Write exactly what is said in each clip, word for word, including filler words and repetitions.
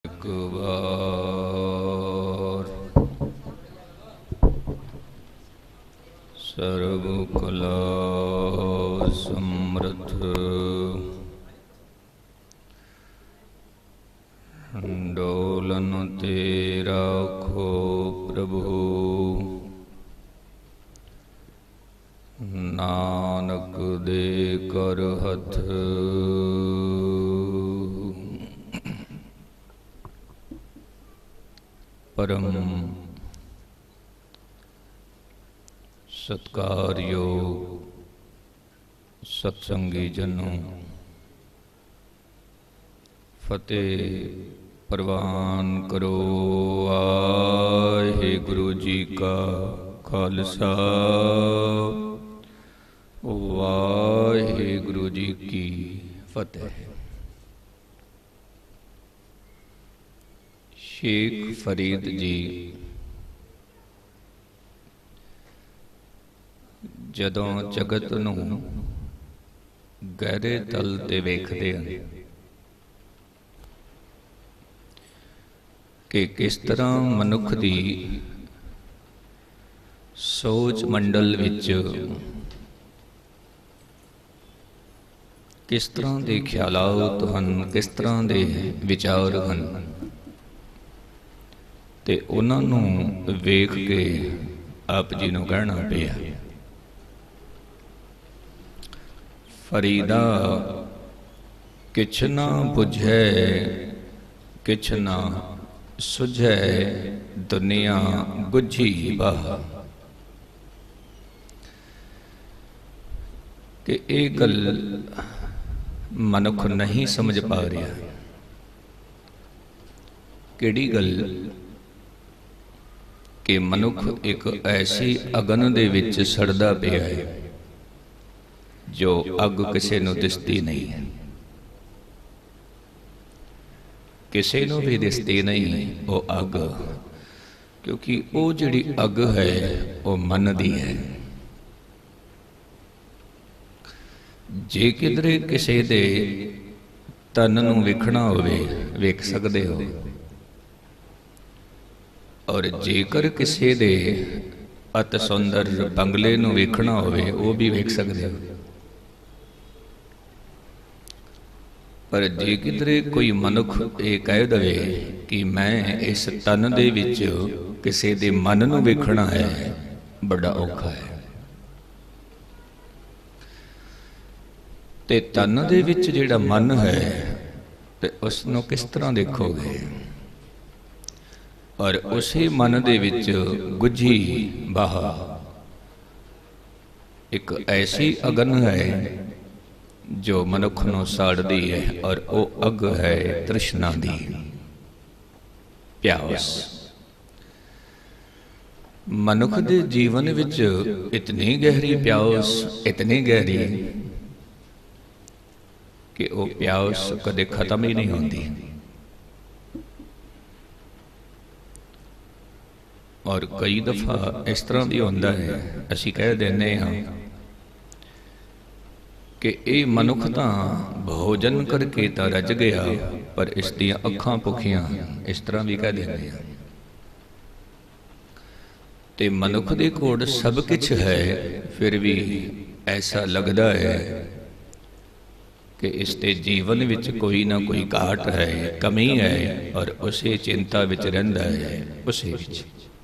ਇੱਕ ਵਾਰ ਸਰਬ ਕਲਾ ਸਮਰਥ ਡੋਲਨ ਤੇ ਰਾਖੋ ਪ੍ਰਭੂ ਨਾਨਕ ਦੇ ਕਰ ਹੱਥ परम सत्कारयोग सत्संगी जनों, फतेह प्रवान करो। वाहिगुरु जी का खालसा वाहिगुरु जी की फतेह। शेख फरीद जी जदों जगत नूं गहरे तल ते वेखदे हन कि किस तरह मनुख दी सोच मंडल विच किस तरह दे ख्यालात हन, किस तरह दे विचार हन, ते उन्हां नूं वेख के आप जी नूं कहना पिया, फरीदा किछ ना बुझै किछ ना सुझै दुनिया गुझी बाह। कि ये गल मनुख नहीं समझ पा रहा, किहड़ी गल कि मनुख एक ऐसी अगन दे विच सड़दा पिया है जो अग किसी नूं दिसदी नहीं है, किसी नूं भी दिसदी नहीं वो अग, क्योंकि वो जिहड़ी अग है वो मन दी है। जे किधरे किसी दे तन नूं वेखना होवे वेख सकदे हो, और जेकर किसी दे अत सुंदर बंगले नूं वेखना होवे वो भी वेख सकदे हो। पर जे किधरे कोई मनुख ये कह दे कि मैं इस तन दे विच किसी दे मन नूं वेखना है, बड़ा औखा है। ते तन दे विच जिहड़ा मन है ते उसनूं किस तरह देखोगे, और उसी मन दे विच गुझी बाह एक ऐसी अगन है जो मनुख नूं साड़दी है, और वो अग है तृष्णा दी प्यास। मनुख दे जीवन विच इतनी गहरी प्यास, इतनी गहरी कि वो प्यास कदे खत्म ही नहीं होती। और कई दफा इस तरह भी होता है, असी कह देने हाँ कि ये मनुख तां भोजन करके तां रज गया, पर इस दियां अखां भुखियां, इस तरह भी कह देने हैं। ते मनुख दे कोल सब कुछ है, फिर भी ऐसा लगता है कि इसके जीवन विच कोई ना कोई घाट है, कमी है, और उसे चिंता विच रहिंदा है उसे विच।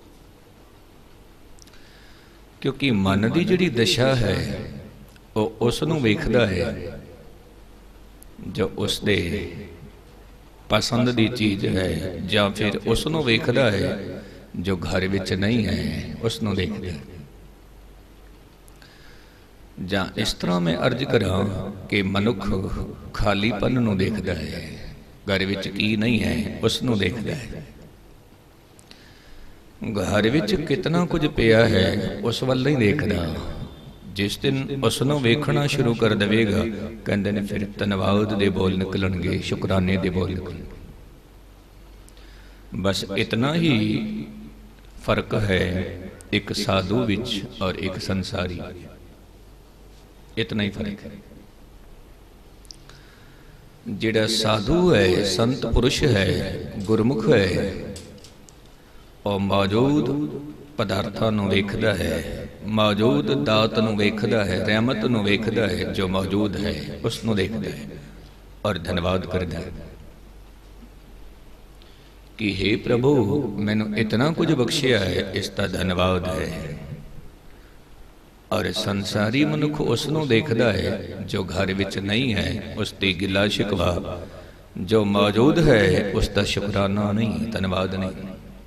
क्योंकि मन की जिहड़ी दशा है वो उसनूं वेखदा है जो उसदे पसंद की चीज़ है, या फिर उसनूं वेखदा है जो घर विच नहीं है उसनूं देखदा है। जां इस तरह मैं अर्ज करा कि मनुख खालीपन नूं देखदा है, घर विच की नहीं है उसनूं देखदा है। घर विच कितना कुछ पिया है उस वल नहीं देखदा। जिस दिन उसनूं वेखना शुरू कर देवेगा, कहंदे ने फिर धन्नवाद दे बोल निकलणगे, शुकराने दे बोल निकलणगे। बस इतना ही फर्क है एक साधु विच और एक संसारी, इतना ही फर्क है। ਜਿਹੜਾ ਸਾਧੂ ਹੈ, ਸੰਤ ਪੁਰਸ਼ ਹੈ, ਗੁਰਮੁਖ ਹੈ, ਉਹ ਮੌਜੂਦ ਪਦਾਰਥਾਂ ਨੂੰ ਵੇਖਦਾ ਹੈ, ਮੌਜੂਦ ਦਾਤ ਨੂੰ ਵੇਖਦਾ ਹੈ, ਰਹਿਮਤ ਨੂੰ ਵੇਖਦਾ ਹੈ, ਜੋ ਮੌਜੂਦ ਹੈ ਉਸ ਨੂੰ ਦੇਖਦਾ ਹੈ ਔਰ ਧੰਨਵਾਦ ਕਰਦਾ ਹੈ ਕਿ हे ਪ੍ਰਭੂ, ਮੈਨੂੰ ਇਤਨਾ ਕੁਝ ਬਖਸ਼ਿਆ ਹੈ, ਇਸ ਦਾ ਧੰਨਵਾਦ ਹੈ। ਔਰ ਸੰਸਾਰੀ ਮਨੁੱਖ ਉਸ ਨੂੰ ਦੇਖਦਾ ਹੈ ਜੋ ਘਰ ਵਿੱਚ ਨਹੀਂ ਹੈ, ਉਸ ਦੀ ਗਿਲਾ ਸ਼ਿਕਵਾ, ਜੋ ਮੌਜੂਦ ਹੈ ਉਸ ਦਾ ਸ਼ੁਕਰਾਨਾ ਨਹੀਂ, ਧੰਨਵਾਦ ਨਹੀਂ।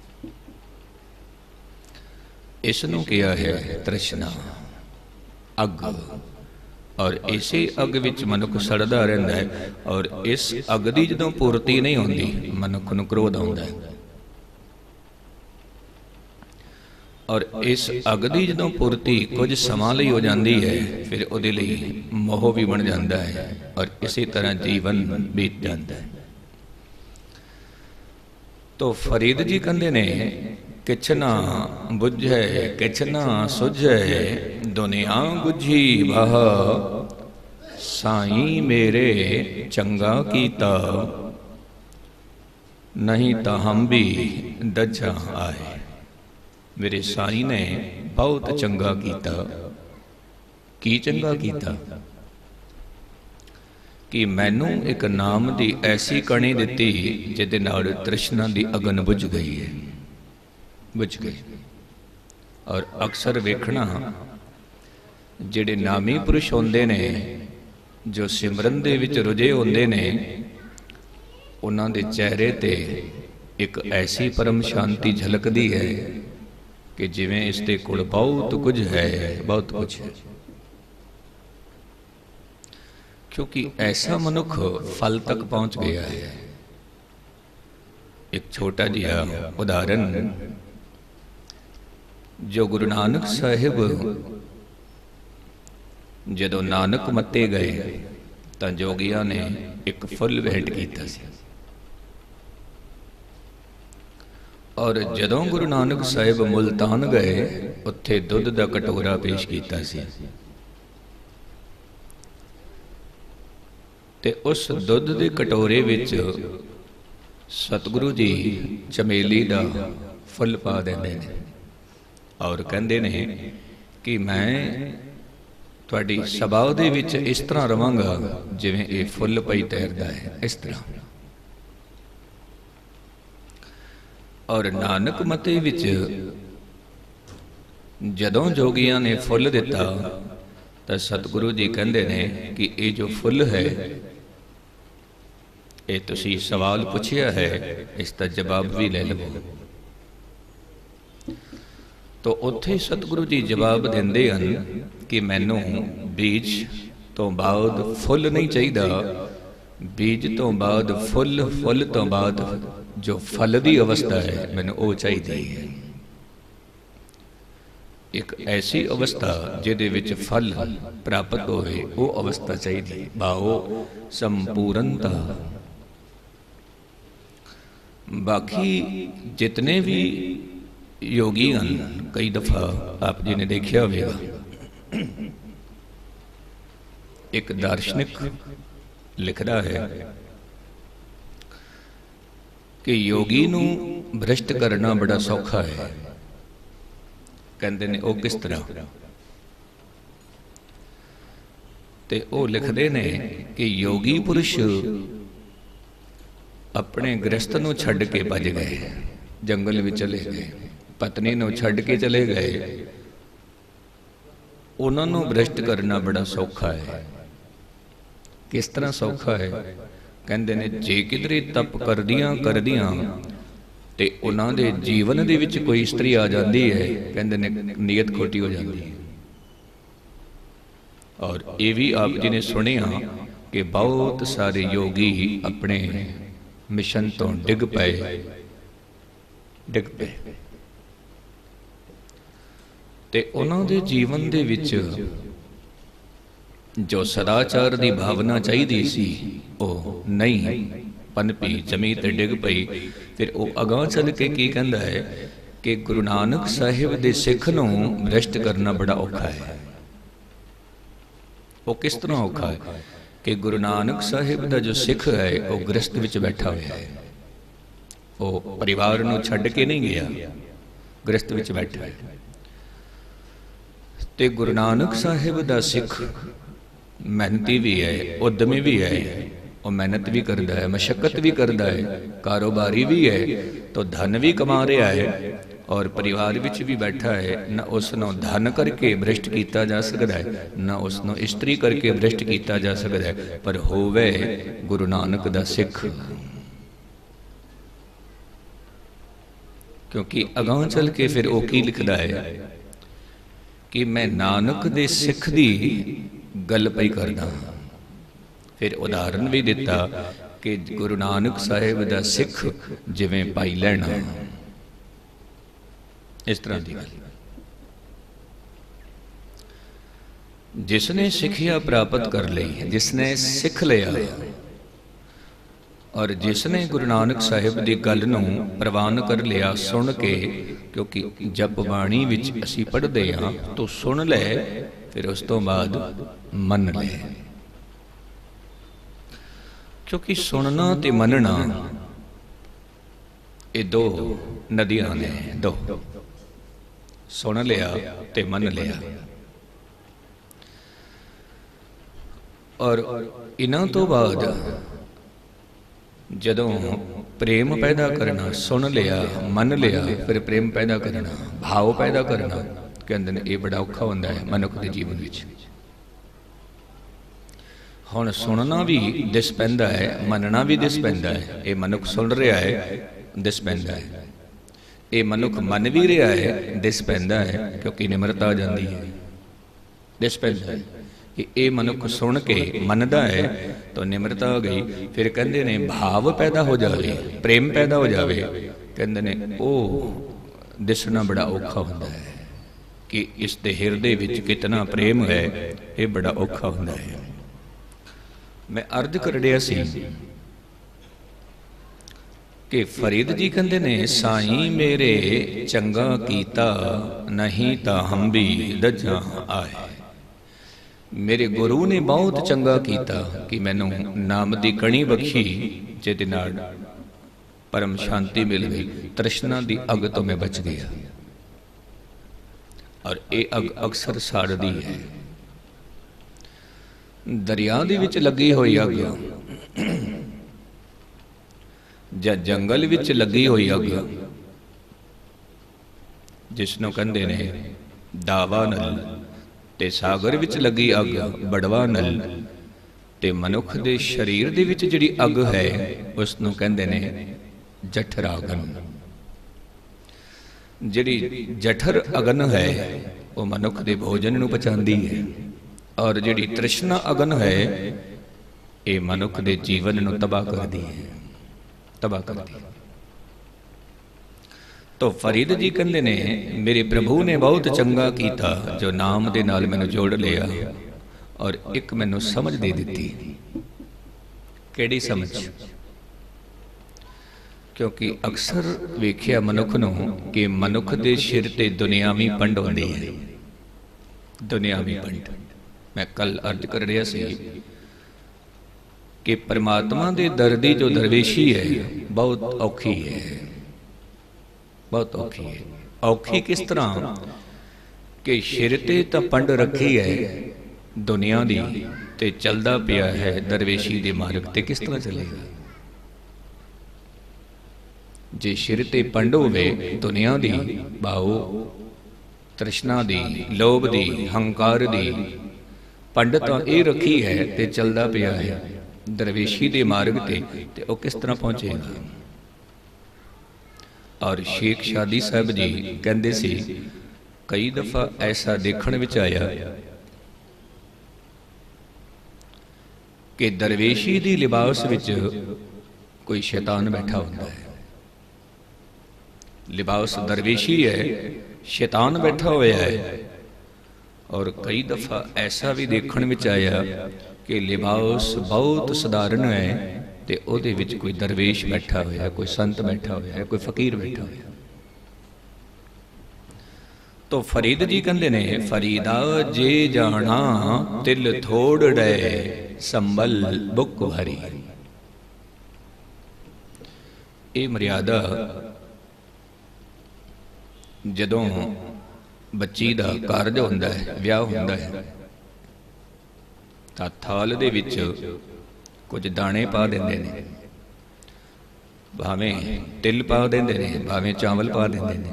ਇਸ ਨੂੰ ਕਿਹਾ ਹੈ ਤ੍ਰਿਸ਼ਨਾ, ਅੱਗ। ਔਰ ਇਸੇ ਅੱਗ ਵਿੱਚ ਮਨੁੱਖ ਸੜਦਾ ਰਹਿੰਦਾ ਹੈ ਔਰ ਇਸ ਅੱਗ ਦੀ ਜਦੋਂ ਪੂਰਤੀ ਨਹੀਂ ਹੁੰਦੀ, ਮਨੁੱਖ ਨੂੰ ਕ੍ਰੋਧ ਆਉਂਦਾ ਹੈ। ਔਰ ਇਸ ਅੱਗ ਦੀ ਜਦੋਂ ਪੂਰਤੀ ਕੁਝ ਸਮਾਂ ਲਈ ਹੋ ਜਾਂਦੀ ਹੈ, ਫਿਰ ਉਹਦੇ ਲਈ ਮੋਹ ਵੀ ਬਣ ਜਾਂਦਾ ਹੈ ਔਰ ਇਸੇ ਤਰ੍ਹਾਂ ਜੀਵਨ ਬੀਤ ਜਾਂਦਾ ਹੈ। ਤੋ ਫਰੀਦ ਜੀ ਕਹਿੰਦੇ ਨੇ, ਕਿਛ ਨਾ ਬੁਝੈ ਕਿਛ ਨਾ ਸੁਝੈ, ਦੁਨੀਆ ਗੁਝੀ ਬਾਹ, ਸਾਈਂ ਮੇਰੇ ਚੰਗਾ ਕੀਤਾ, ਨਹੀਂ ਤਾਂ ਹਮ ਵੀ ਦਜਾ ਆਏ। ਮੇਰੇ ਸਾਈਂ ਨੇ ਬਹੁਤ ਚੰਗਾ ਕੀਤਾ। ਕੀ ਚੰਗਾ ਕੀਤਾ? ਕਿ ਮੈਨੂੰ ਇੱਕ ਨਾਮ ਦੀ ਐਸੀ ਕਣੀ ਦਿੱਤੀ ਜਿਹਦੇ ਨਾਲ ਤ੍ਰਿਸ਼ਨਾ ਦੀ ਅਗਨ ਬੁਝ ਗਈ ਹੈ, ਬੁਝ ਗਈ। ਔਰ ਅਕਸਰ ਵੇਖਣਾ, ਜਿਹੜੇ ਨਾਮੀ ਪੁਰਸ਼ ਹੁੰਦੇ ਨੇ, ਜੋ ਸਿਮਰਨ ਦੇ ਵਿੱਚ ਰੁਝੇ ਹੁੰਦੇ ਨੇ, ਉਹਨਾਂ ਦੇ ਚਿਹਰੇ ਤੇ ਇੱਕ ਐਸੀ ਪਰਮ ਸ਼ਾਂਤੀ ਝਲਕਦੀ ਹੈ ਕਿ ਜਿਵੇਂ ਇਸ ਦੇ ਕੋਲ ਬਹੁਤ ਕੁਝ ਹੈ, ਬਹੁਤ ਕੁਝ ਹੈ। ਕਿਉਂਕਿ ਐਸਾ ਮਨੁੱਖ ਫਲ ਤੱਕ ਪਹੁੰਚ ਗਿਆ ਹੈ। ਇੱਕ ਛੋਟਾ ਜਿਹਾ ਉਦਾਹਰਨ, ਜੋ ਗੁਰੂ ਨਾਨਕ ਸਾਹਿਬ ਜਦੋਂ ਨਾਨਕ ਮੱਤੇ ਗਏ ਤਾਂ ਜੋਗੀਆਂ ਨੇ ਇੱਕ ਫੁੱਲ ਭੇਂਟ ਕੀਤਾ ਸੀ। ਔਰ ਜਦੋਂ ਗੁਰੂ ਨਾਨਕ ਸਾਹਿਬ ਮੁਲਤਾਨ ਗਏ, ਉੱਥੇ ਦੁੱਧ ਦਾ ਕਟੋਰਾ ਪੇਸ਼ ਕੀਤਾ ਸੀ ਤੇ ਉਸ ਦੁੱਧ ਦੇ ਕਟੋਰੇ ਵਿੱਚ ਸਤਿਗੁਰੂ ਜੀ ਚਮੇਲੀ ਦਾ ਫੁੱਲ ਪਾ ਦਿੰਦੇ ਨੇ ਔਰ ਕਹਿੰਦੇ ਨੇ ਕਿ ਮੈਂ ਤੁਹਾਡੀ ਸਭਾ ਦੇ ਵਿੱਚ ਇਸ ਤਰ੍ਹਾਂ ਰਵਾਂਗਾ ਜਿਵੇਂ ਇਹ ਫੁੱਲ ਪਈ ਤੈਰਦਾ ਹੈ, ਇਸ ਤਰ੍ਹਾਂ। ਔਰ ਨਾਨਕ ਮੱਤੇ ਵਿੱਚ ਜਦੋਂ ਜੋਗੀਆਂ ਨੇ ਫੁੱਲ ਦਿੱਤਾ ਤਾਂ ਸਤਿਗੁਰੂ ਜੀ ਕਹਿੰਦੇ ਨੇ ਕਿ ਇਹ ਜੋ ਫੁੱਲ ਹੈ, ਇਹ ਤੁਸੀਂ ਸਵਾਲ ਪੁੱਛਿਆ ਹੈ, ਇਸ ਦਾ ਜਵਾਬ ਵੀ ਲੈ ਲਵੋ। ਤੋ ਉੱਥੇ ਸਤਿਗੁਰੂ ਜੀ ਜਵਾਬ ਦਿੰਦੇ ਹਨ ਕਿ ਮੈਨੂੰ ਬੀਜ ਤੋਂ ਬਾਅਦ ਫੁੱਲ ਨਹੀਂ ਚਾਹੀਦਾ, ਬੀਜ ਤੋਂ ਬਾਅਦ ਫੁੱਲ, ਫੁੱਲ ਤੋਂ ਬਾਅਦ ਜੋ ਫਲ ਦੀ ਅਵਸਥਾ ਹੈ, ਮੈਨੂੰ ਉਹ ਚਾਹੀਦੀ ਹੈ। ਇੱਕ ਐਸੀ ਅਵਸਥਾ ਜਿਹਦੇ ਵਿੱਚ ਫਲ ਪ੍ਰਾਪਤ ਹੋਵੇ, ਉਹ ਅਵਸਥਾ ਚਾਹੀਦੀ। ਭਾਵ ਸੰਪੂਰਨਤਾ। ਬਾਕੀ ਜਿਤਨੇ ਵੀ ਯੋਗੀ ਹਨ, ਕਈ ਦਫਾ ਆਪ ਜੀ ਨੇ ਦੇਖਿਆ ਹੋਵੇਗਾ, ਇੱਕ ਦਾਰਸ਼ਨਿਕ ਲਿਖਦਾ ਹੈ ਕਿ ਯੋਗੀ ਨੂੰ ਭ੍ਰਿਸ਼ਟ ਕਰਨਾ ਬੜਾ ਸੌਖਾ ਹੈ। ਕਹਿੰਦੇ ਨੇ ਉਹ ਕਿਸ ਤਰ੍ਹਾਂ? ਤੇ ਉਹ ਲਿਖਦੇ ਨੇ ਕਿ ਯੋਗੀ ਪੁਰਸ਼ ਆਪਣੇ ਗ੍ਰਸਥ ਨੂੰ ਛੱਡ ਕੇ ਭੱਜ ਗਏ, ਜੰਗਲ ਵਿੱਚ ਚਲੇ ਗਏ, ਪਤਨੀ ਨੂੰ ਛੱਡ ਕੇ ਚਲੇ ਗਏ। ਉਹਨਾਂ ਨੂੰ ਭ੍ਰਿਸ਼ਟ ਕਰਨਾ ਬੜਾ ਸੌਖਾ ਹੈ। ਕਿਸ ਤਰ੍ਹਾਂ ਸੌਖਾ ਹੈ? ਕਹਿੰਦੇ ਨੇ ਜੇ ਕਿਧਰੇ ਤਪ ਕਰਦੀਆਂ ਕਰਦੀਆਂ ਤੇ ਉਹਨਾਂ ਦੇ ਜੀਵਨ ਦੇ ਵਿੱਚ ਕੋਈ ਇਸਤਰੀ ਆ ਜਾਂਦੀ ਹੈ, ਕਹਿੰਦੇ ਨੇ ਨੀਅਤ ਖੋਟੀ ਹੋ ਜਾਂਦੀ ਹੈ। ਔਰ ਇਹ ਵੀ ਆਪ ਜੀ ਨੇ ਸੁਣਿਆ ਕਿ ਬਹੁਤ ਸਾਰੇ ਯੋਗੀ ਆਪਣੇ ਮਿਸ਼ਨ ਤੋਂ ਡਿੱਗ ਪਏ, ਡਿੱਗ ਪਏ ਤੇ ਉਹਨਾਂ ਦੇ ਜੀਵਨ ਦੇ ਵਿੱਚ ਜੋ ਸਦਾਚਾਰ ਦੀ ਭਾਵਨਾ ਚਾਹੀਦੀ ਸੀ, ਉਹ ਨਹੀਂ ਪਨਪੀ, ਜਮੀ ਤੇ ਡਿੱਗ ਪਈ। ਫਿਰ ਉਹ ਅਗਾਂਹ ਚੱਲ ਕੇ ਕੀ ਕਹਿੰਦਾ ਹੈ ਕਿ ਗੁਰੂ ਨਾਨਕ ਸਾਹਿਬ ਦੇ ਸਿੱਖ ਨੂੰ ਭ੍ਰਿਸ਼ਟ ਕਰਨਾ ਬੜਾ ਔਖਾ ਹੈ। ਉਹ ਕਿਸ ਤਰ੍ਹਾਂ ਔਖਾ ਹੈ? कि गुरु नानक साहिब का जो सिख है वह गृहस्थ विच बैठा हुआ है, वो परिवार नूं छड्ड के नहीं गया, गृहस्थ विच बैठा है। ते गुरु नानक साहिब का सिख मेहनती भी है, उद्यमी भी है, वो मेहनत भी करता है, मशक्कत भी करता है, कारोबारी भी है, तो धन भी कमा रहा है और परिवार विच भी बैठा है। न उसनों धन करके भ्रष्ट किया जा सकता है, न उसनों इस्त्री करके भ्रष्ट किया जा सकता है, पर होवे गुरु नानक दा सिख। क्योंकि अगां चल के फिर वो की लिखदा है कि मैं नानक दे सिख दी गल पई करदा। फिर उदाहरण भी दिता कि गुरु नानक साहिब दा सिख जिवें पाई लैना, इस तरह की गल। जिसने सिखिया प्राप्त कर ली, जिसने सिख लिया और जिसने गुरु नानक साहिब की गल नूं प्रवान कर लिया सुन के, क्योंकि जप बाणी विच असी पढ़ते हाँ तो सुन ले, फिर उस तो बाद मन ले। क्योंकि सुनना ते मनना ये दो नदियां ने, दो, सुन लिया ते मन लिया। और इन्हां तो बाद जदों प्रेम पैदा करना, सुन लिया मन लिया, फिर प्रेम पैदा करना, भाव पैदा करना, कहते हैं ये बड़ा औखा होंदा है मनुख के जीवन विच। हुण सुनना भी दिस पैंदा है, मनना भी दिस पैंदा है। ये मनुख सुन रहा है, दिस पैंदा है। ये मनुख मन भी रहा है, दिस पैंदा है, क्योंकि निमरता आ जाती है, दिस पैंदा है कि ये मनुख सुन के मनदा है तो निमरता आ गई। फिर कहते ने भाव पैदा हो जाए, प्रेम पैदा हो जाए, कहते ने ओ दिसना बड़ा औखा होंदा है कि इसके हिरदे विच कितना प्रेम है, ये बड़ा औखा होंदा है। मैं अर्ज कर रहा सी कि फरीद जी कहते ने साईं मेरे चंगा कीता, नहीं ता हम भी दजा आए। मेरे गुरु ने बहुत चंगा कीता कि मैनू नाम दी कणी बख्शी, जिहदे नाल परम शांति मिल गई, तृष्णा दी अग तो मैं बच गया। और ये अग अक्सर साड़दी है। दरिया दे विच लगी हुई अग जां जंगल विच लगी हुई अग, जिसनों कहंदे ने दावा नल, ते सागर विच लगी अग बड़वा नल, ते मनुख दे शरीर दे विच जिहड़ी अग है उसनों कहंदे ने जठर अगन। जिहड़ी जठर अगन है वो मनुख दे भोजन नूं पचांदी है, और जिहड़ी तृष्णा अगन है ये मनुख दे जीवन नूं तबाह करदी है, तबाह करदी है। तो फरीद जी कहते ने मेरे प्रभु ने बहुत चंगा कीता जो नाम दे नाल मैनू जोड़ लिया, और एक मैनू समझ दे दी। केड़ी समझ? क्योंकि अक्सर वेख्या मनुख नूं कि मनुख दे सिर ते दुनियावी पंड होंदी है, दुनियावी पंड। मैं कल अर्ज कर रहा सी कि परमात्मा दे दर दी जो दरवेशी है बहुत औखी है, बहुत औखी है। औखी किस तरह कि सिर ते तां पंड रखी है दुनिया दी, ते चलदा पिया है दरवेशी दे मार्ग ते, किस तरह चलेगा? जे सिर ते पंड होवे दुनिया दी, भाव तृष्णा दी, लोभ दी, हंकार दी, पंड तां ये रखी है ते चलदा पिया है दरवेशी दे मार्ग ते, ते वो किस तरह पहुंचेगा? और शेख शादी साहब जी कहते सी कई दफा ऐसा देखने विच आया कि दरवेशी दी लिबास विच कोई शैतान बैठा होता है। लिबास दरवेशी है, शैतान बैठा हुआ है। और कई दफा ऐसा भी देखने विच आया कि लिबास बहुत साधारण है ते ओदे विच कोई दरवेश बैठा होया, कोई संत बैठा होया, कोई फकीर बैठा होया। तो फरीद जी कहते ने फरीदा जे जाना तिल थोड़ डे ਸੰਭਲ ਬੁੱਕ ਭਰੀ। ਇਹ ਮਰਿਆਦਾ ਜਦੋਂ ਬੱਚੀ ਦਾ ਕਾਰਜ ਹੁੰਦਾ ਹੈ, ਵਿਆਹ ਹੁੰਦਾ ਹੈ, ਤਾਂ ਥਾਲ ਦੇ ਵਿੱਚ ਕੁਝ ਦਾਣੇ ਪਾ ਦਿੰਦੇ ਨੇ, ਭਾਵੇਂ ਤਿਲ ਪਾ ਦਿੰਦੇ ਨੇ, ਭਾਵੇਂ ਚਾਵਲ ਪਾ ਦਿੰਦੇ ਨੇ।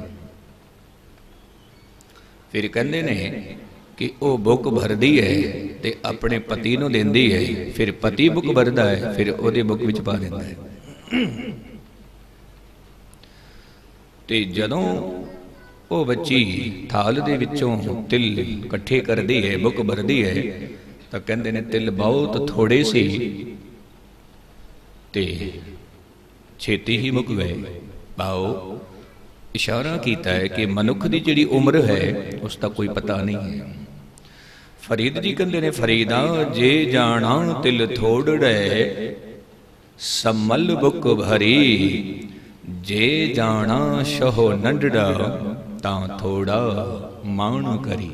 ਫਿਰ ਕਹਿੰਦੇ ਨੇ ਕਿ ਉਹ ਬੁੱਕ ਭਰਦੀ ਹੈ ਤੇ ਆਪਣੇ ਪਤੀ ਨੂੰ ਦਿੰਦੀ ਹੈ, ਫਿਰ ਪਤੀ ਬੁੱਕ ਭਰਦਾ ਹੈ, ਫਿਰ ਉਹਦੇ ਬੁੱਕ ਵਿੱਚ ਪਾ ਦਿੰਦਾ ਹੈ। ਤੇ ਜਦੋਂ ਉਹ ਬੱਚੀ ਥਾਲ ਦੇ ਵਿੱਚੋਂ ਤਿਲ ਇਕੱਠੇ ਕਰਦੀ ਹੈ, ਬੁੱਕ ਭਰਦੀ ਹੈ, ਤਾਂ ਕਹਿੰਦੇ ਨੇ ਤਿਲ ਬਹੁਤ ਥੋੜੇ ਸੀ ਤੇ ਛੇਤੀ ਹੀ ਮੁੱਕ ਗਏ। ਭਾਵ ਇਸ਼ਾਰਾ ਕੀਤਾ ਹੈ ਕਿ ਮਨੁੱਖ ਦੀ ਜਿਹੜੀ ਉਮਰ ਹੈ ਉਸ ਦਾ ਕੋਈ ਪਤਾ ਨਹੀਂ ਹੈ। ਫਰੀਦ ਜੀ ਕਹਿੰਦੇ ਨੇ, ਫਰੀਦਾ ਜੇ ਜਾਣਾ ਤਿਲ ਥੋੜੜੇ ਸੰਮਲ ਬੁੱਕ ਭਰੀ, ਜੇ ਜਾਣਾ ਸ਼ਹੋ ਨੰਡੜਾ ਤਾਂ ਥੋੜਾ ਮਾਣ ਕਰੀ।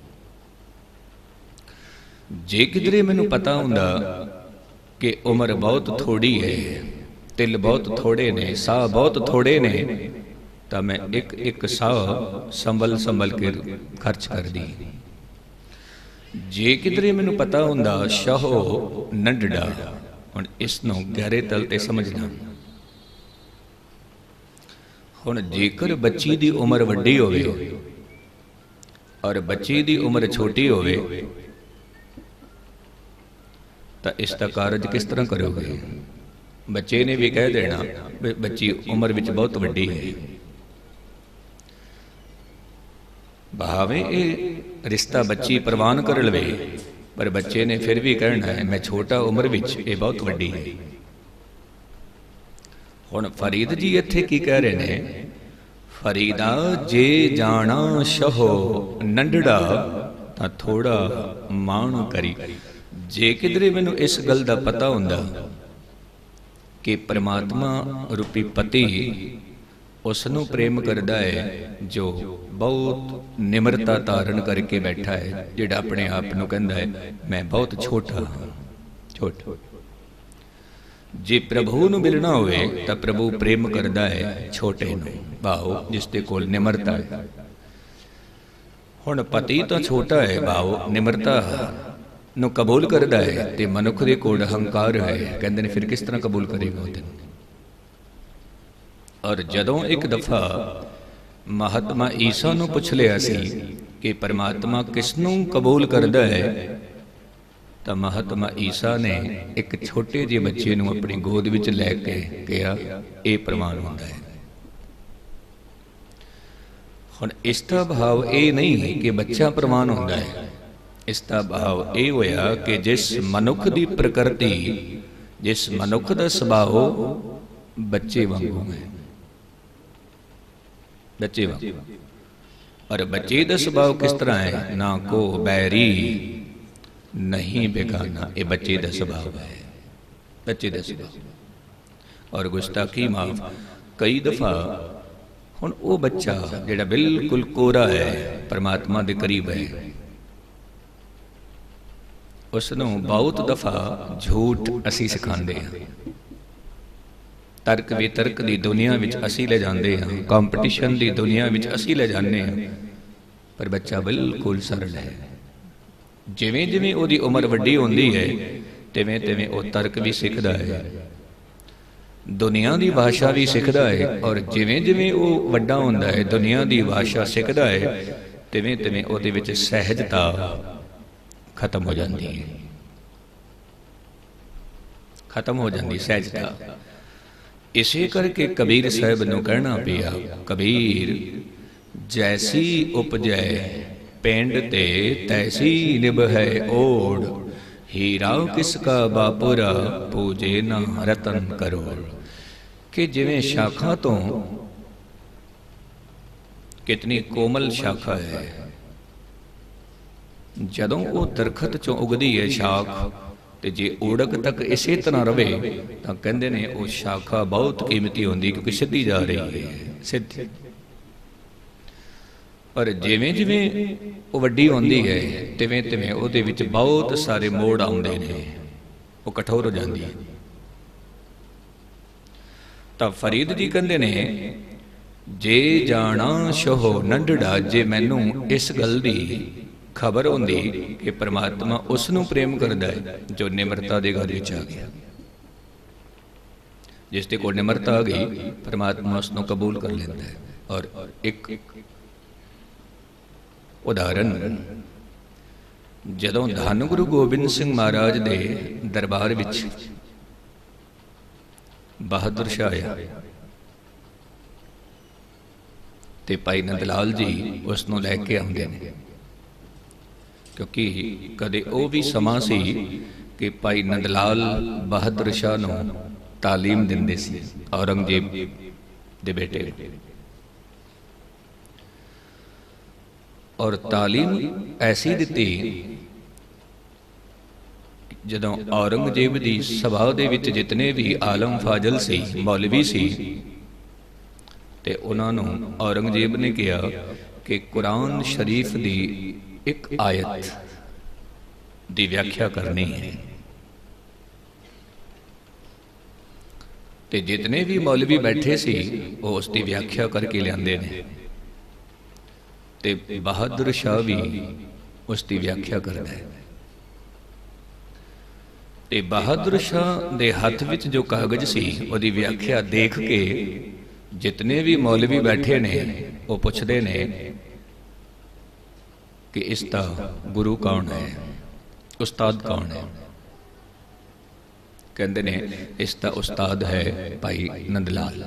ਜੇ ਕਿਧਰੇ ਮੈਨੂੰ ਪਤਾ ਹੁੰਦਾ ਕਿ ਉਮਰ ਬਹੁਤ ਥੋੜੀ ਹੈ, ਤਿਲ ਬਹੁਤ ਥੋੜੇ ਨੇ, ਸਾਹ ਬਹੁਤ ਥੋੜੇ ਨੇ, ਤਾਂ ਮੈਂ ਇੱਕ ਇੱਕ ਸਾਹ ਸੰਭਲ ਸੰਭਲ ਕੇ ਖਰਚ ਕਰਦੀ। ਜੇ ਕਿਧਰੇ ਮੈਨੂੰ ਪਤਾ ਹੁੰਦਾ ਸ਼ਹੋ ਨੰਡੜਾ, ਹੁਣ ਇਸ ਨੂੰ ਗਹਿਰੇ ਤਲ ਤੇ ਸਮਝਣਾ। ਹੁਣ ਜੇਕਰ ਬੱਚੀ ਦੀ ਉਮਰ ਵੱਡੀ ਹੋਵੇ ਔਰ ਬੱਚੀ ਦੀ ਉਮਰ ਛੋਟੀ ਹੋਵੇ ਤਾਂ ਇਸ ਦਾ ਕਾਰਜ ਕਿਸ ਤਰ੍ਹਾਂ ਕਰੋਗੇ? ਬੱਚੇ ਨੇ ਵੀ ਕਹਿ ਦੇਣਾ ਬੱਚੀ ਉਮਰ ਵਿੱਚ ਬਹੁਤ ਵੱਡੀ ਹੈ, ਭਾਵੇਂ ਇਹ ਰਿਸ਼ਤਾ ਬੱਚੀ ਪ੍ਰਵਾਨ ਕਰ ਲਵੇ, ਪਰ ਬੱਚੇ ਨੇ ਫਿਰ ਵੀ ਕਹਿਣਾ ਹੈ ਮੈਂ ਛੋਟਾ ਉਮਰ ਵਿੱਚ, ਇਹ ਬਹੁਤ ਵੱਡੀ ਹੈ। ਹੁਣ ਫਰੀਦ ਜੀ ਇੱਥੇ ਕੀ ਕਹਿ ਰਹੇ ਨੇ? ਫਰੀਦਾ ਜੇ ਜਾਣਾ ਸ਼ਹੋ ਨੰਡੜਾ ਤਾਂ ਥੋੜਾ ਮਾਣ ਕਰੀ। ਜੇ ਕਿਧਰੇ ਮੈਨੂੰ ਇਸ ਗੱਲ ਦਾ ਪਤਾ ਹੁੰਦਾ ਕਿ ਪ੍ਰਮਾਤਮਾ ਰੂਪੀ ਪਤੀ ਉਸ ਨੂੰ ਪ੍ਰੇਮ ਕਰਦਾ ਹੈ ਜੋ ਬਹੁਤ ਨਿਮਰਤਾ ਧਾਰਨ ਕਰਕੇ ਬੈਠਾ ਹੈ, ਜਿਹੜਾ ਆਪਣੇ ਆਪ ਨੂੰ ਕਹਿੰਦਾ ਹੈ ਮੈਂ ਬਹੁਤ ਛੋਟਾ ਹਾਂ, ਛੋਟਾ। ਜੇ ਪ੍ਰਭੂ ਨੂੰ ਮਿਲਣਾ ਹੋਵੇ ਤਾਂ ਪ੍ਰਭੂ ਪ੍ਰੇਮ ਕਰਦਾ ਹੈ ਛੋਟੇ ਨੂੰ, ਭਾਵ ਜਿਸ ਦੇ ਕੋਲ ਨਿਮਰਤਾ ਹੈ। ਹੁਣ ਪਤੀ ਤਾਂ ਛੋਟਾ ਹੈ, ਭਾਵ ਨਿਮਰਤਾ ਨੂੰ ਕਬੂਲ ਕਰਦਾ ਹੈ, ਤੇ ਮਨੁੱਖ ਦੇ ਕੋਲ ਹੰਕਾਰ ਹੈ। ਕਹਿੰਦੇ ਨੇ ਫਿਰ ਕਿਸ ਤਰ੍ਹਾਂ ਕਬੂਲ ਕਰੇਗਾ ਉਹ ਦਿਨ? ਔਰ ਜਦੋਂ ਇੱਕ ਦਫਾ ਮਹਾਤਮਾ ਈਸਾ ਨੂੰ ਪੁੱਛ ਲਿਆ ਸੀ ਕਿ ਪਰਮਾਤਮਾ ਕਿਸ ਨੂੰ ਕਬੂਲ ਕਰਦਾ ਹੈ, ਤਾਂ ਮਹਾਤਮਾ ਈਸਾ ਨੇ ਇੱਕ ਛੋਟੇ ਜਿਹੇ ਬੱਚੇ ਨੂੰ ਆਪਣੀ ਗੋਦ ਵਿੱਚ ਲੈ ਕੇ ਕਿਹਾ ਇਹ ਪ੍ਰਮਾਣ ਹੁੰਦਾ ਹੈ। ਹੁਣ ਇਸ ਦਾ ਭਾਵ ਇਹ ਨਹੀਂ ਹੈ ਕਿ ਬੱਚਾ ਪ੍ਰਮਾਣ ਹੁੰਦਾ ਹੈ, ਇਸ ਦਾ ਭਾਵ ਇਹ ਹੋਇਆ ਕਿ ਜਿਸ ਮਨੁੱਖ ਦੀ ਪ੍ਰਕਿਰਤੀ, ਜਿਸ ਮਨੁੱਖ ਦਾ ਸੁਭਾਅ ਬੱਚੇ ਵਾਂਗੂ ਹੈ, ਬੱਚੇ ਵਾਂਗੂ। ਔਰ ਬੱਚੇ ਦਾ ਸੁਭਾਅ ਕਿਸ ਤਰ੍ਹਾਂ ਹੈ? ਨਾ ਕੋ ਬੈਰੀ ਨਹੀਂ ਬੇਗਾਨਾ, ਇਹ ਬੱਚੇ ਦਾ ਸੁਭਾਅ ਹੈ, ਬੱਚੇ ਦਾ ਸੁਭਾਅ। ਔਰ ਗੁਸਤਾਖੀ ਮਾਫ। ਕਈ ਦਫਾ ਹੁਣ ਉਹ ਬੱਚਾ ਜਿਹੜਾ ਬਿਲਕੁਲ ਕੋਰਾ ਹੈ, ਪਰਮਾਤਮਾ ਦੇ ਕਰੀਬ ਹੈ, ਉਸ ਨੂੰ ਬਹੁਤ ਦਫਾ ਝੂਠ ਅਸੀਂ ਸਿਖਾਉਂਦੇ ਹਾਂ। ਤਰਕ ਵਿਤਰਕ ਦੀ ਦੁਨੀਆ ਵਿੱਚ ਅਸੀਂ ਲੈ ਜਾਂਦੇ ਹਾਂ, ਕੰਪੀਟੀਸ਼ਨ ਦੀ ਦੁਨੀਆ ਵਿੱਚ ਅਸੀਂ ਲੈ ਜਾਂਦੇ ਹਾਂ, ਪਰ ਬੱਚਾ ਬਿਲਕੁਲ ਸਰਲ ਹੈ। ਜਿਵੇਂ ਜਿਵੇਂ ਉਹਦੀ ਉਮਰ ਵੱਡੀ ਹੁੰਦੀ ਹੈ ਤਿਵੇਂ ਤਿਵੇਂ ਉਹ ਤਰਕ ਵੀ ਸਿੱਖਦਾ ਹੈ, ਦੁਨੀਆ ਦੀ ਭਾਸ਼ਾ ਵੀ ਸਿੱਖਦਾ ਹੈ। ਔਰ ਜਿਵੇਂ ਜਿਵੇਂ ਉਹ ਵੱਡਾ ਹੁੰਦਾ ਹੈ, ਦੁਨੀਆ ਦੀ ਭਾਸ਼ਾ ਸਿੱਖਦਾ ਹੈ, ਤਿਵੇਂ ਤਿਵੇਂ ਉਹਦੇ ਵਿੱਚ ਸਹਿਜਤਾ ਖਤਮ ਹੋ ਜਾਂਦੀ ਹੈ, ਖਤਮ ਹੋ ਜਾਂਦੀ ਸਹਿਜਤਾ। ਇਸੇ ਕਰਕੇ ਕਬੀਰ ਸਾਹਿਬ ਨੂੰ ਕਹਿਣਾ ਪਿਆ, ਕਬੀਰ ਜੈਸੀ ਉਪਜੈ ਪਿੰਡ ਤੇ ਤੈਸੀ ਨਿਭੈ ਓੜ, ਹੀਰਾ ਕਿਸ ਕਾ ਬਾਪੁਰਾ ਪੂਜੇ ਨਾ ਰਤਨ ਕਰੋੜ। ਕਿ ਜਿਵੇਂ ਸ਼ਾਖਾ ਤੋਂ ਕਿਤਨੀ ਕੋਮਲ ਸ਼ਾਖਾ ਹੈ, ਜਦੋਂ ਉਹ ਦਰਖਤ ਚੋਂ ਉਗਦੀ ਹੈ ਸ਼ਾਖ, ਤੇ ਜੇ ਓੜਕ ਤੱਕ ਇਸੇ ਤਰ੍ਹਾਂ ਰਵੇ ਤਾਂ ਕਹਿੰਦੇ ਨੇ ਉਹ ਸ਼ਾਖਾ ਬਹੁਤ ਕੀਮਤੀ ਹੁੰਦੀ, ਕਿਉਂਕਿ ਸਿੱਧੀ ਜਾ ਰਹੀ ਹੈ, ਸਿੱਧੀ। ਪਰ ਜਿਵੇਂ ਜਿਵੇਂ ਉਹ ਵੱਡੀ ਹੁੰਦੀ ਹੈ ਤਿਵੇਂ ਤਿਵੇਂ ਉਹਦੇ ਵਿੱਚ ਬਹੁਤ ਸਾਰੇ ਮੋੜ ਆਉਂਦੇ ਨੇ, ਉਹ ਕਠੋਰ ਹੋ ਜਾਂਦੀ ਹੈ। ਤਾਂ ਫਰੀਦ ਜੀ ਕਹਿੰਦੇ ਨੇ, ਜੇ ਜਾਣਾ ਸ਼ੋਹ ਨੰਢੜਾ, ਜੇ ਮੈਨੂੰ ਇਸ ਗੱਲ ਦੀ ਖਬਰ ਹੁੰਦੀ ਕਿ ਪਰਮਾਤਮਾ ਉਸ ਨੂੰ ਪ੍ਰੇਮ ਕਰਦਾ ਹੈ ਜੋ ਨਿਮਰਤਾ ਦੇ ਘਰ ਵਿੱਚ ਆ ਗਿਆ। ਜਿਸ ਦੇ ਕੋਲ ਨਿਮਰਤਾ ਆ ਗਈ, ਪਰਮਾਤਮਾ ਉਸ ਨੂੰ ਕਬੂਲ ਕਰ ਲੈਂਦਾ ਹੈ। ਔਰ ਇੱਕ ਉਦਾਹਰਨ, ਜਦੋਂ ਧੰਨ ਗੁਰੂ ਗੋਬਿੰਦ ਸਿੰਘ ਮਹਾਰਾਜ ਦੇ ਦਰਬਾਰ ਵਿੱਚ ਬਹਾਦਰ ਸ਼ਾਹ ਆਇਆ ਤੇ ਭਾਈ ਨੰਦ ਲਾਲ ਜੀ ਉਸ ਨੂੰ ਲੈ ਕੇ ਆਉਂਦੇ ਨੇ, ਕਿਉਂਕਿ ਕਦੇ ਉਹ ਵੀ ਸਮਾਂ ਸੀ ਕਿ ਭਾਈ ਨੰਦ ਲਾਲ ਬਹਾਦਰ ਸ਼ਾਹ ਨੂੰ ਤਾਲੀਮ ਦਿੰਦੇ ਸੀ, ਔਰੰਗਜ਼ੇਬ ਦੇ ਬੇਟੇ। ਔਰ ਤਾਲੀਮ ਐਸੀ ਦਿੱਤੀ, ਜਦੋਂ ਔਰੰਗਜ਼ੇਬ ਦੀ ਸਭਾ ਦੇ ਵਿੱਚ ਜਿਤਨੇ ਵੀ ਆਲਮ ਫਾਜ਼ਲ ਸੀ, ਮੌਲਵੀ ਸੀ, ਤੇ ਉਹਨਾਂ ਨੂੰ ਔਰੰਗਜ਼ੇਬ ਨੇ ਕਿਹਾ ਕਿ ਕੁਰਾਨ ਸ਼ਰੀਫ ਦੀ ਇੱਕ ਆਇਤ ਦੀ ਵਿਆਖਿਆ ਕਰਨੀ ਹੈ। ਤੇ ਜਿਤਨੇ ਵੀ ਮੌਲਵੀ ਬੈਠੇ ਸੀ ਉਹ ਉਸ ਦੀ ਵਿਆਖਿਆ ਕਰਕੇ ਲਿਆਂਦੇ ਨੇ, ਤੇ ਬਹਾਦਰ ਸ਼ਾਹ ਵੀ ਉਸ ਦੀ ਵਿਆਖਿਆ ਕਰਦਾ ਹੈ। ਤੇ ਬਹਾਦਰ ਸ਼ਾਹ ਦੇ ਹੱਥ ਵਿੱਚ ਜੋ ਕਾਗਜ਼ ਸੀ, ਉਹਦੀ ਵਿਆਖਿਆ ਦੇਖ ਕੇ ਜਿਤਨੇ ਵੀ ਮੌਲਵੀ ਬੈਠੇ ਨੇ ਉਹ ਪੁੱਛਦੇ ਨੇ ਕਿ ਇਸ ਦਾ ਗੁਰੂ ਕੌਣ ਹੈ, ਉਸਤਾਦ ਕੌਣ ਹੈ? ਕਹਿੰਦੇ ਨੇ ਇਸ ਦਾ ਉਸਤਾਦ ਹੈ ਭਾਈ ਨੰਦ ਲਾਲ।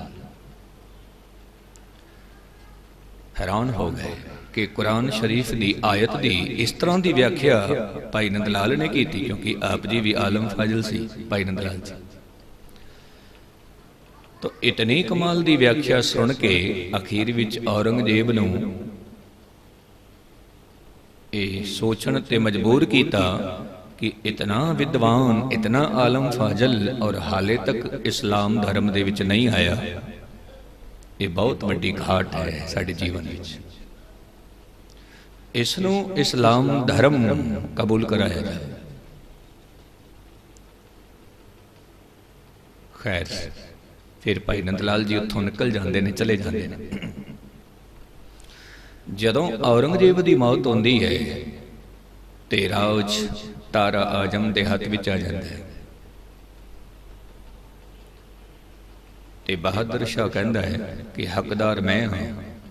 ਹੈਰਾਨ ਹੋ ਗਏ ਕਿ ਕੁਰਾਨ ਸ਼ਰੀਫ ਦੀ ਆਇਤ ਦੀ ਇਸ ਤਰ੍ਹਾਂ ਦੀ ਵਿਆਖਿਆ ਭਾਈ ਨੰਦ ਲਾਲ ਨੇ ਕੀਤੀ, ਕਿਉਂਕਿ ਆਪ ਜੀ ਵੀ ਆਲਮ ਫਾਜ਼ਲ ਸੀ ਭਾਈ ਨੰਦ ਲਾਲ ਜੀ। ਤਾਂ ਇਤਨੀ ਕਮਾਲ ਦੀ ਵਿਆਖਿਆ ਸੁਣ ਕੇ ਅਖੀਰ ਵਿੱਚ ਔਰੰਗਜ਼ੇਬ ਨੂੰ ਇਹ ਸੋਚਣ ਤੇ ਮਜਬੂਰ ਕੀਤਾ ਕਿ ਇਤਨਾ ਵਿਦਵਾਨ, ਇਤਨਾ ਆਲਮ ਫਾਜ਼ਲ ਔਰ ਹਾਲੇ ਤੱਕ ਇਸਲਾਮ ਧਰਮ ਦੇ ਵਿੱਚ ਨਹੀਂ ਆਇਆ, ਇਹ ਬਹੁਤ ਵੱਡੀ ਘਾਟ ਹੈ ਸਾਡੇ ਜੀਵਨ ਵਿੱਚ। ਇਸ ਨੂੰ ਇਸਲਾਮ ਧਰਮ ਕਬੂਲ ਕਰਾਇਆ ਜਾਏ। ਖੈਰ, ਫਿਰ ਭਾਈ ਨੰਦ ਲਾਲ ਜੀ ਉੱਥੋਂ ਨਿਕਲ ਜਾਂਦੇ ਨੇ, ਚਲੇ ਜਾਂਦੇ ਨੇ। ਜਦੋਂ ਔਰੰਗਜ਼ੇਬ ਦੀ ਮੌਤ ਹੁੰਦੀ ਹੈ ਤੇ ਰਾਜ ਤਾਰਾ ਆਜਮ ਦੇ ਹੱਥ ਵਿੱਚ ਆ ਜਾਂਦਾ ਹੈ, ਤੇ ਬਹਾਦਰ ਸ਼ਾਹ ਕਹਿੰਦਾ ਹੈ ਕਿ ਹੱਕਦਾਰ ਮੈਂ ਹਾਂ,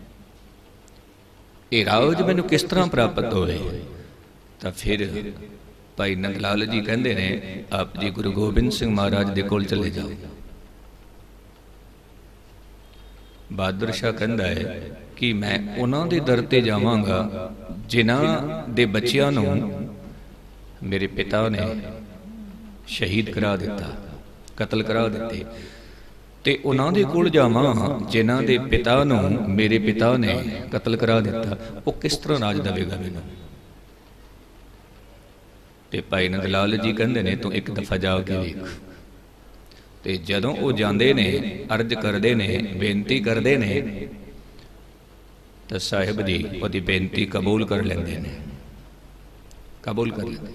ਇਹ ਰਾਜ ਮੈਨੂੰ ਕਿਸ ਤਰ੍ਹਾਂ ਪ੍ਰਾਪਤ ਹੋਵੇ? ਤਾਂ ਫਿਰ ਭਾਈ ਨੰਦ ਲਾਲ ਜੀ ਕਹਿੰਦੇ ਨੇ, ਆਪ ਜੀ ਗੁਰੂ ਗੋਬਿੰਦ ਸਿੰਘ ਮਹਾਰਾਜ ਦੇ ਕੋਲ ਚਲੇ ਜਾਓ। ਬਹਾਦਰ ਸ਼ਾਹ ਕਹਿੰਦਾ ਹੈ ਕਿ ਮੈਂ ਉਹਨਾਂ ਦੇ ਦਰ ਤੇ ਜਾਵਾਂਗਾ ਜਿਨ੍ਹਾਂ ਦੇ ਬੱਚਿਆਂ ਨੂੰ ਮੇਰੇ ਪਿਤਾ ਨੇ ਸ਼ਹੀਦ ਕਰਾ ਦਿੱਤਾ, ਕਤਲ ਕਰਾ ਦਿੱਤੇ, ਤੇ ਉਹਨਾਂ ਦੇ ਕੋਲ ਜਾਵਾਂ ਜਿਨ੍ਹਾਂ ਦੇ ਪਿਤਾ ਨੂੰ ਮੇਰੇ ਪਿਤਾ ਨੇ ਕਤਲ ਕਰਾ ਦਿੱਤਾ। ਉਹ ਕਿਸ ਤਰ੍ਹਾਂ ਰਾਜ ਦੇਵੇਗਾ ਮੈਨੂੰ? ਤੇ ਭਾਈ ਨੰਦ ਲਾਲ ਜੀ ਕਹਿੰਦੇ ਨੇ, ਤੂੰ ਇੱਕ ਦਫਾ ਜਾ ਕੇ ਵੇਖ। ਤੇ ਜਦੋਂ ਉਹ ਜਾਂਦੇ ਨੇ, ਅਰਜ਼ ਕਰਦੇ ਨੇ, ਬੇਨਤੀ ਕਰਦੇ ਨੇ, ਤਾਂ ਸਾਹਿਬ ਜੀ ਉਹਦੀ ਬੇਨਤੀ ਕਬੂਲ ਕਰ ਲੈਂਦੇ ਨੇ, ਕਬੂਲ ਕਰ ਲੈਂਦੇ।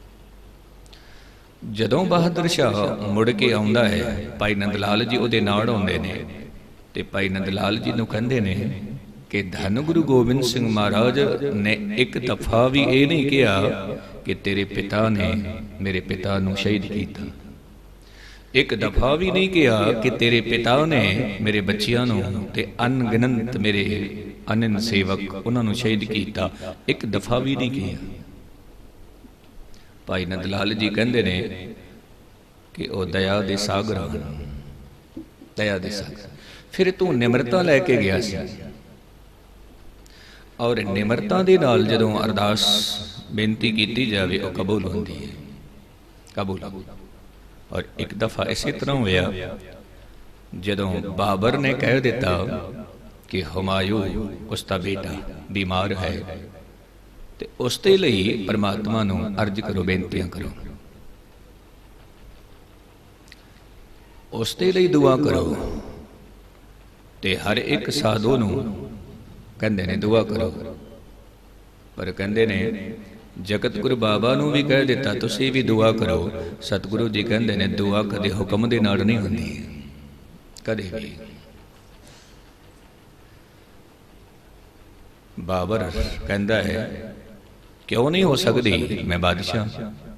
ਜਦੋਂ ਬਹਾਦਰ ਸ਼ਾਹ ਮੁੜ ਕੇ ਆਉਂਦਾ ਹੈ, ਭਾਈ ਨੰਦ ਲਾਲ ਜੀ ਉਹਦੇ ਨਾਲ ਆਉਂਦੇ ਨੇ, ਤੇ ਭਾਈ ਨੰਦ ਲਾਲ ਜੀ ਨੂੰ ਕਹਿੰਦੇ ਨੇ ਕਿ ਧੰਨ ਗੁਰੂ ਗੋਬਿੰਦ ਸਿੰਘ ਮਹਾਰਾਜ ਨੇ ਇੱਕ ਦਫਾ ਵੀ ਇਹ ਨਹੀਂ ਕਿਹਾ ਕਿ ਤੇਰੇ ਪਿਤਾ ਨੇ ਮੇਰੇ ਪਿਤਾ ਨੂੰ ਸ਼ਹੀਦ ਕੀਤਾ, ਇੱਕ ਦਫਾ ਵੀ ਨਹੀਂ ਕਿਹਾ ਕਿ ਤੇਰੇ ਪਿਤਾ ਨੇ ਮੇਰੇ ਬੱਚਿਆਂ ਨੂੰ ਤੇ ਅਣਗਿਣਤ ਮੇਰੇ ਅਨੰਨ ਸੇਵਕ ਉਹਨਾਂ ਨੂੰ ਸ਼ਹੀਦ ਕੀਤਾ, ਇੱਕ ਦਫਾ ਵੀ ਨਹੀਂ ਕਿਹਾ। ਭਾਈ ਨੰਦ ਲਾਲ ਜੀ ਕਹਿੰਦੇ ਨੇ ਕਿ ਉਹ ਦਇਆ ਦੇ ਸਾਗਰ ਹਨ, ਦਇਆ ਦੇ ਸਾਗਰ। ਫਿਰ ਤੂੰ ਨਿਮਰਤਾ ਲੈ ਕੇ ਗਿਆ ਸੀ, ਔਰ ਨਿਮਰਤਾ ਦੇ ਨਾਲ ਜਦੋਂ ਅਰਦਾਸ ਬੇਨਤੀ ਕੀਤੀ ਜਾਵੇ ਉਹ ਕਬੂਲ ਹੁੰਦੀ ਹੈ, ਕਬੂਲ। ਔਰ ਇੱਕ ਦਫਾ ਇਸੇ ਤਰ੍ਹਾਂ ਹੋਇਆ, ਜਦੋਂ ਬਾਬਰ ਨੇ ਕਹਿ ਦਿੱਤਾ ਕਿ ਹੁਮਾਯੂ ਉਸ ਦਾ ਬੇਟਾ ਬਿਮਾਰ ਹੈ, ਤੇ ਉਸ ਦੇ ਲਈ ਪਰਮਾਤਮਾ ਨੂੰ ਅਰਜ਼ ਕਰੋ, ਬੇਨਤੀਆਂ ਕਰੋ, ਉਸ ਦੇ ਲਈ ਦੁਆ ਕਰੋ। ਤੇ ਹਰ ਇੱਕ ਸਾਧੂ ਨੂੰ ਕਹਿੰਦੇ ਨੇ ਦੁਆ ਕਰੋ, ਪਰ ਕਹਿੰਦੇ ਨੇ ਜਗਤ ਗੁਰੂ ਬਾਬਾ ਨੂੰ ਵੀ ਕਹਿ ਦਿੱਤਾ ਤੁਸੀਂ ਵੀ ਦੁਆ ਕਰੋ। ਸਤਿਗੁਰੂ ਜੀ ਕਹਿੰਦੇ ਨੇ ਦੁਆ ਕਦੇ ਹੁਕਮ ਦੇ ਨਾਲ ਨਹੀਂ ਹੁੰਦੀ, ਕਦੇ ਵੀ। ਬਾਬਰ ਕਹਿੰਦਾ ਹੈ ਕਿਉਂ ਨਹੀਂ ਹੋ ਸਕਦੀ, ਮੈਂ ਬਾਦਸ਼ਾਹ।